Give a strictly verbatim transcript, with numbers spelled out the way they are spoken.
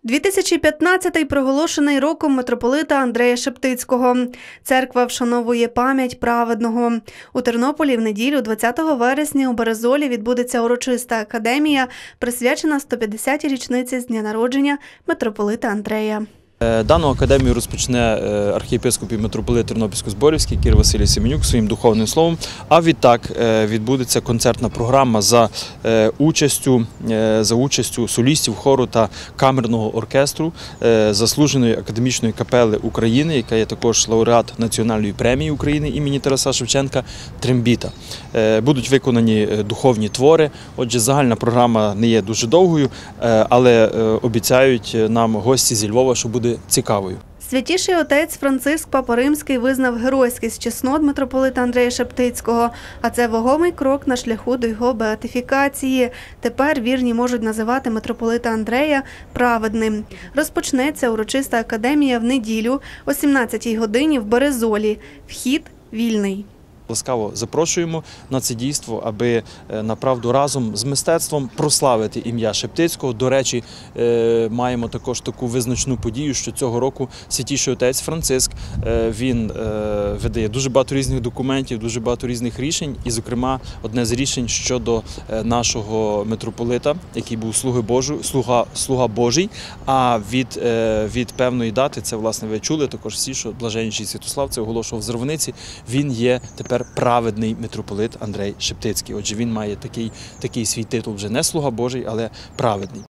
дві тисячі п'ятнадцятий проголошений роком митрополита Андрея Шептицького. Церква вшановує пам'ять праведного. У Тернополі в неділю, двадцятого вересня, у Березолі відбудеться урочиста академія, присвячена сто п'ятдесятій річниці з дня народження митрополита Андрея. Дану академію розпочне архієпископ і митрополит Тернопільсько-Зборівський Кір Василій Семенюк своїм духовним словом, а відтак відбудеться концертна програма за участю, за участю солістів хору та камерного оркестру заслуженої академічної капели України, яка є також лауреат Національної премії України імені Тараса Шевченка «Трембіта». Будуть виконані духовні твори, отже, загальна програма не є дуже довгою, але обіцяють нам гості зі Львова, що буде цікавою. Святіший отець Франциск Папа Римський визнав геройськість чеснот митрополита Андрея Шептицького, а це вагомий крок на шляху до його беатифікації. Тепер вірні можуть називати митрополита Андрея праведним. Розпочнеться урочиста академія в неділю о сімнадцятій годині в Березолі. Вхід вільний. Ласкаво запрошуємо на це дійство, аби направду разом з мистецтвом прославити ім'я Шептицького. До речі, маємо також таку визначну подію, що цього року святіший отець Франциск, він видає дуже багато різних документів, дуже багато різних рішень, і, зокрема, одне з рішень щодо нашого митрополита, який був слуги Божий, слуга, слуга Божий, а від, від певної дати, це, власне, ви чули також всі, що блаженніший Святослав це оголошував в Зарваниці, він є тепер праведний митрополит Андрей Шептицький. Отже, він має такий, такий свій титул, вже не слуга Божий, але праведний.